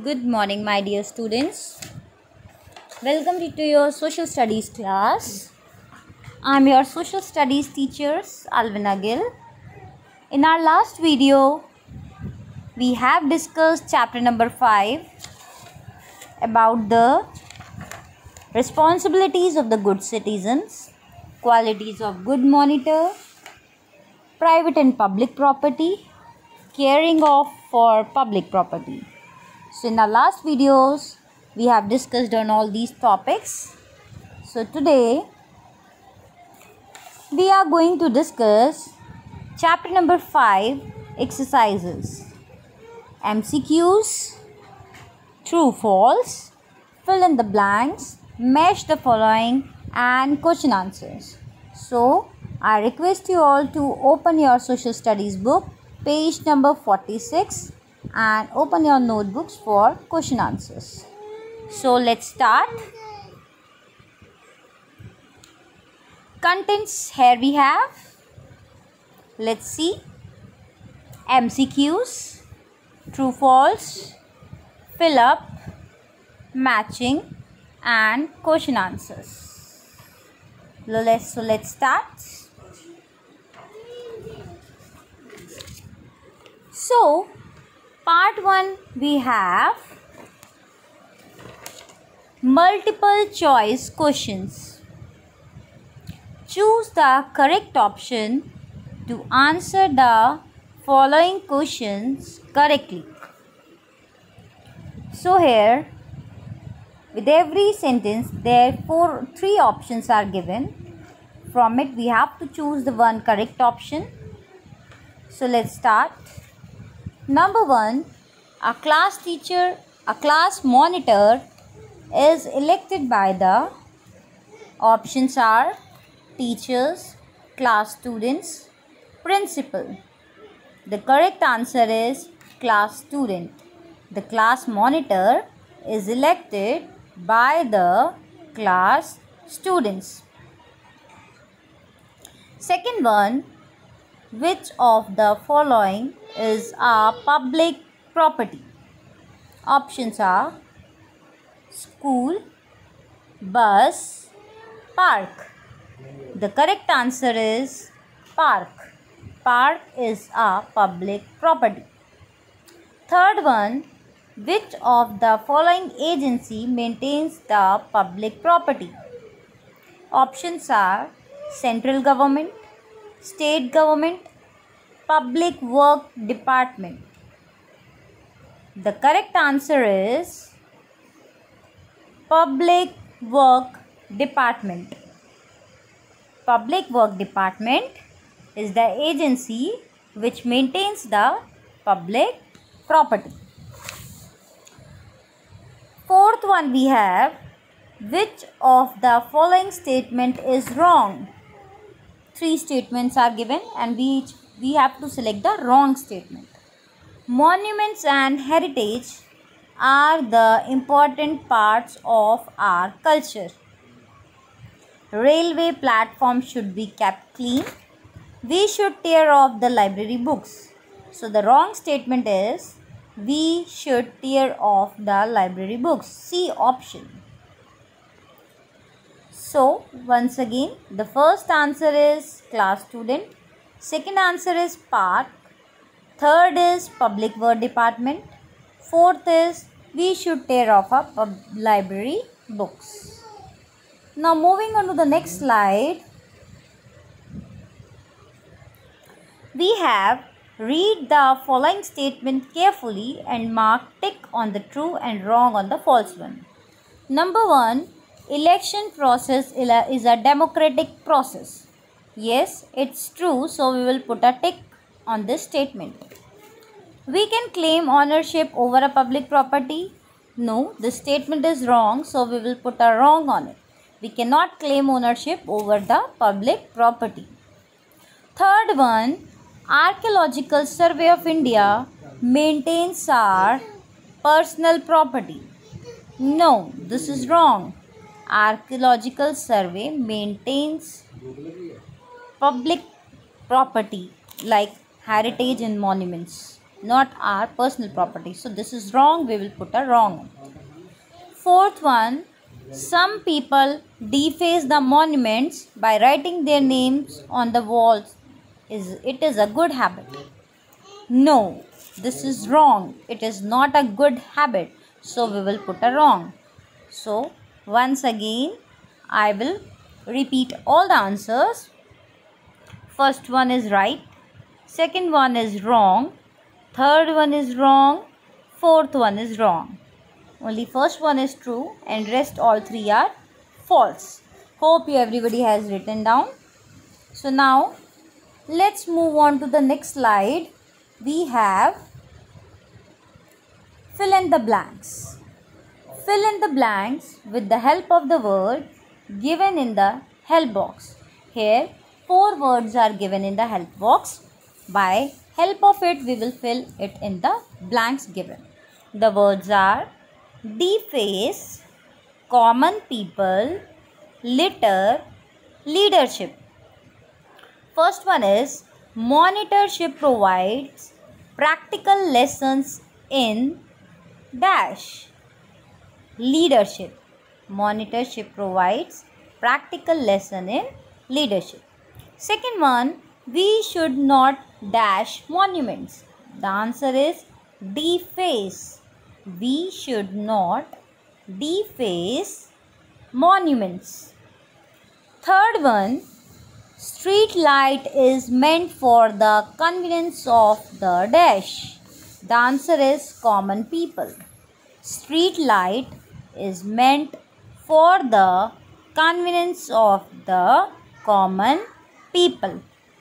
Good morning, my dear students. Welcome to your social studies class. I'm your social studies teacher, Alvina Gill. In our last video, we have discussed chapter number 5 about the responsibilities of the good citizens, qualities of good monitor, private and public property, caring of for public property. So in our last videos, we have discussed on all these topics. So today, we are going to discuss chapter number 5, exercises, MCQs, true, false, fill in the blanks, match the following and question answers. So I request you all to open your social studies book, page number 46, and open your notebooks for question answers. So let's start. Contents here we have. Let's see. MCQs, true, false, fill up, matching, and question answers. So let's start. So part 1 we have multiple choice questions. Choose the correct option to answer the following questions correctly. So here, with every sentence, three options are given. From it, we have to choose the one correct option. So let's start. Number 1, a class monitor is elected by the options are teachers, class students, principal. The correct answer is class student. The class monitor is elected by the class students. Second one, which of the following is a public property? Options are school, bus, park. The correct answer is park. Park is a public property. Third one, which of the following agency maintains the public property? Options are central government, state government, public work department. The correct answer is public work department. Public work department is the agency which maintains the public property. Fourth one we have, which of the following statement is wrong? Three statements are given and we have to select the wrong statement. Monuments and heritage are the important parts of our culture. Railway platforms should be kept clean. We should tear off the library books. So the wrong statement is we should tear off the library books. C option. So once again, the first answer is class student. Second answer is park. Third is public work department. Fourth is we should tear off our library books. Now moving on to the next slide, we have read the following statement carefully and mark tick on the true and wrong on the false one. Number 1, election process is a democratic process. Yes, it's true, so we will put a tick on this statement. We can claim ownership over a public property. No, this statement is wrong, so we will put a wrong on it. We cannot claim ownership over the public property. Third one, Archaeological Survey of India maintains our personal property. No, this is wrong. Archaeological Survey maintains public property like heritage and monuments. not our personal property. So this is wrong. We will put a wrong. Fourth one, some people deface the monuments by writing their names on the walls. It is a good habit? No, this is wrong. It is not a good habit. So we will put a wrong. So once again, I will repeat all the answers. First one is right. Second one is wrong. Third one is wrong. Fourth one is wrong. Only first one is true and rest all three are false. Hope everybody has written down. So now let's move on to the next slide. We have fill in the blanks. Fill in the blanks with the help of the word given in the help box. Here 4 words are given in the help box. By help of it we will fill it in the blanks given. The words are deface, common people, litter, leadership. First one is monitorship provides practical lessons in dash. Leadership. Monitorship provides practical lesson in leadership. Second one, we should not dash monuments. The answer is deface. We should not deface monuments. Third one, street light is meant for the convenience of the dash. The answer is common people. Street light is meant for the convenience of the common people.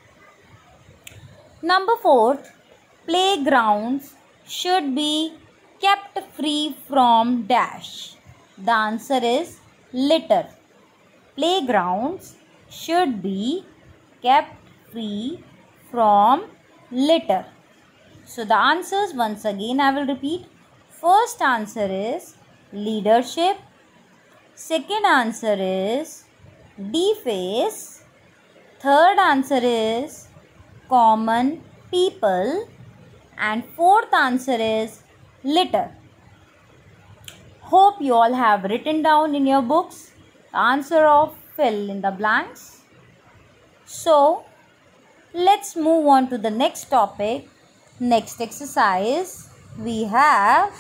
Number 4, playgrounds should be kept free from dash. The answer is litter. Playgrounds should be kept free from litter. So the answers once again I will repeat. First answer is leadership. Second answer is deface. Third answer is common people. And fourth answer is litter. Hope you all have written down in your books the answer of fill in the blanks. So let's move on to the next topic. Next exercise we have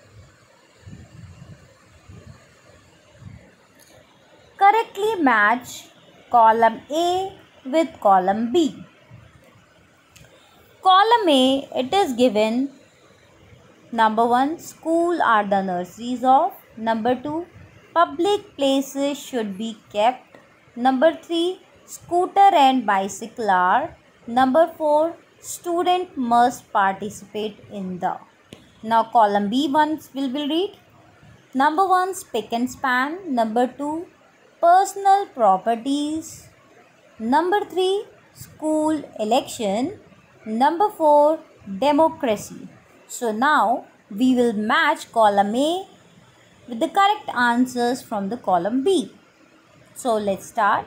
correctly match column A with column B. Column A, it is given number 1, school are the nurseries of. Number 2, public places should be kept. Number 3, scooter and bicycle are. Number 4, student must participate in the. Now column B ones will be read. Number 1, spick and span. Number 2, personal properties. Number 3, school election. Number 4, democracy. So now we will match column A with the correct answers from the column B. So let's start.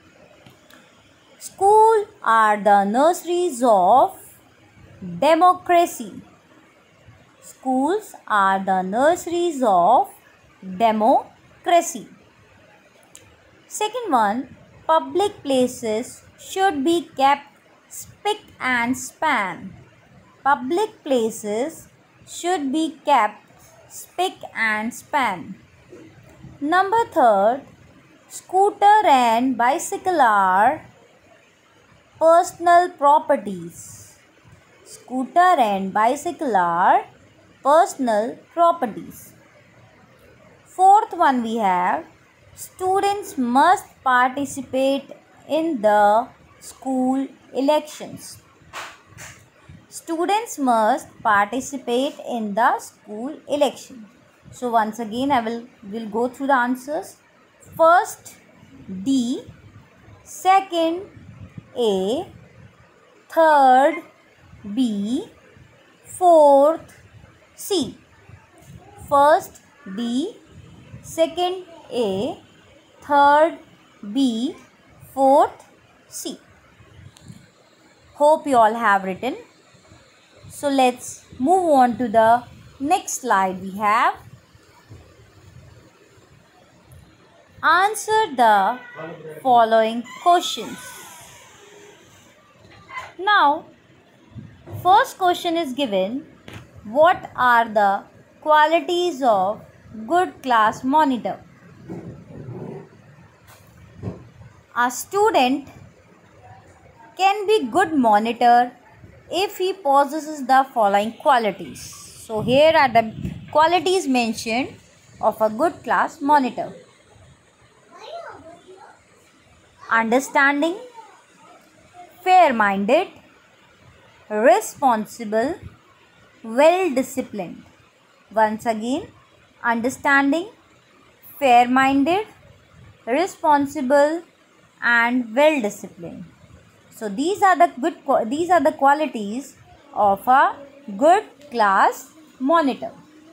School are the nurseries of democracy. Schools are the nurseries of democracy. Second one, public places should be kept spick and span. Public places should be kept spick and span. Number 3, scooter and bicycle are personal properties. Scooter and bicycle are personal properties. Fourth one we have students must participate in the school elections. Students must participate in the school election. So once again I will go through the answers. First D, second A, third B, fourth C. First D, second A, third B, fourth C. Hope you all have written. So let's move on to the next slide. We have answer the following questions. Now, first question is given, what are the qualities of good class monitor? A student can be good monitor if he possesses the following qualities. So here are the qualities mentioned of a good class monitor. Understanding, fair-minded, responsible, well-disciplined. Once again, understanding, fair-minded, responsible, and well-disciplined. So these are the qualities of a good class monitor.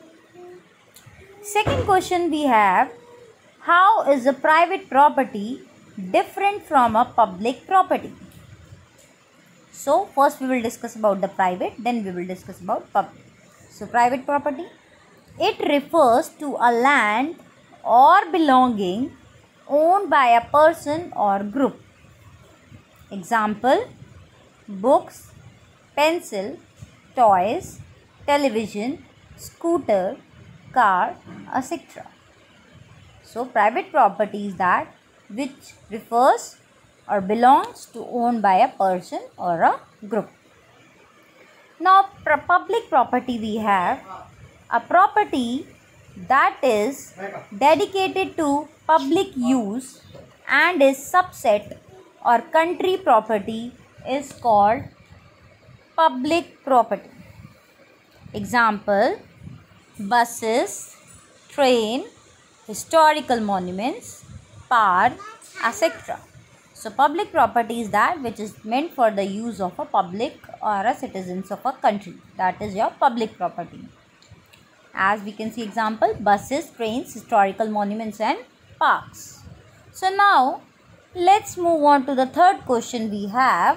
Second question we have, how is a private property different from a public property? So first we will discuss about the private, then we will discuss about public. So private property, it refers to a land or belonging owned by a person or group. Example, books, pencil, toys, television, scooter, car, etc. So private property is that which refers or belongs to owned by a person or a group. Now public property, we have a property that is dedicated to public use and is subset or country property is called public property. Example, buses, train, historical monuments, park, etc. So public property is that which is meant for the use of a public or a citizens of a country. That is your public property. As we can see example, buses, trains, historical monuments and parks. So now let's move on to the third question we have.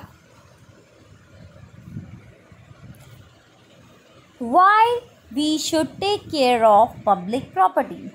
Why we should take care of public property?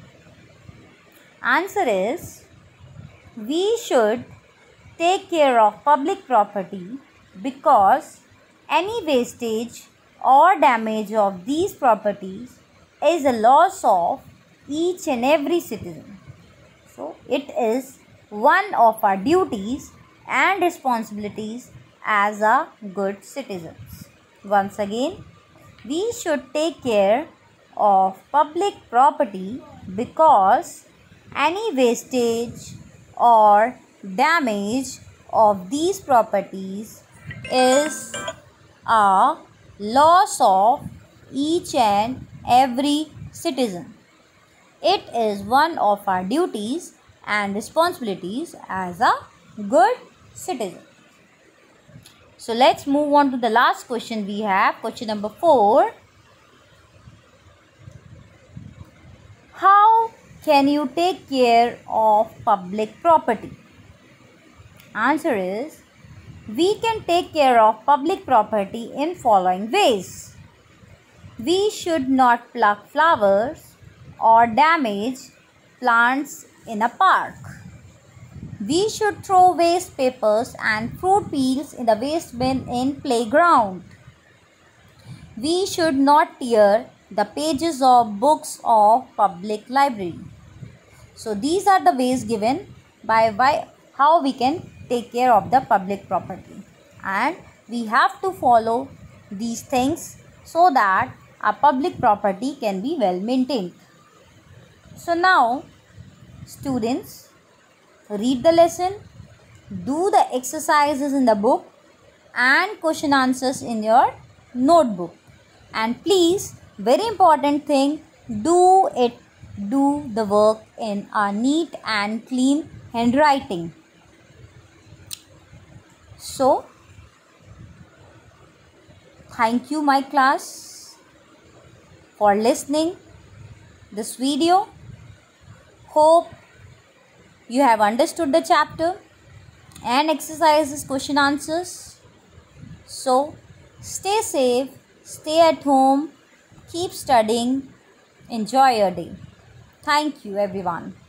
Answer is, we should take care of public property because any wastage or damage of these properties is a loss of each and every citizen. So it is one of our duties and responsibilities as a good citizens. Once again, we should take care of public property because any wastage or damage of these properties is a loss of each and every citizen. It is one of our duties and responsibilities as a good citizen. So let's move on to the last question we have, question number 4. How can you take care of public property? Answer is, we can take care of public property in following ways. We should not pluck flowers or damage plants in a park. We should throw waste papers and fruit peels in the waste bin in playground. We should not tear the pages of books of public library. So these are the ways given by how we can take care of the public property, and we have to follow these things so that our public property can be well maintained. So now students, read the lesson, do the exercises in the book and question answers in your notebook, and please, very important thing, do the work in a neat and clean handwriting. So thank you my class for listening this video. Hope you have understood the chapter and exercises, question answers. So stay safe, Stay at home, keep studying, enjoy your day. Thank you, everyone.